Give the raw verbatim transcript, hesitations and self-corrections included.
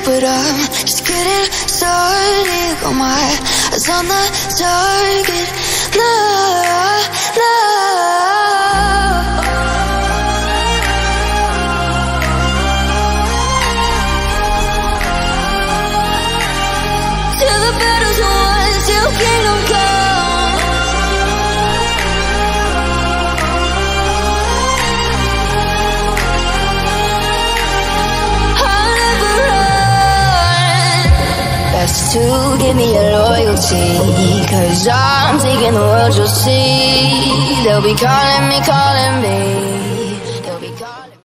but I'm just getting started. Got my eyes on the target. No, no. Till the battle's won, till kingdom come. I'll never run. Best to give me your loyalty, 'cause I'm taking the world, you'll see. They'll be calling me, calling me.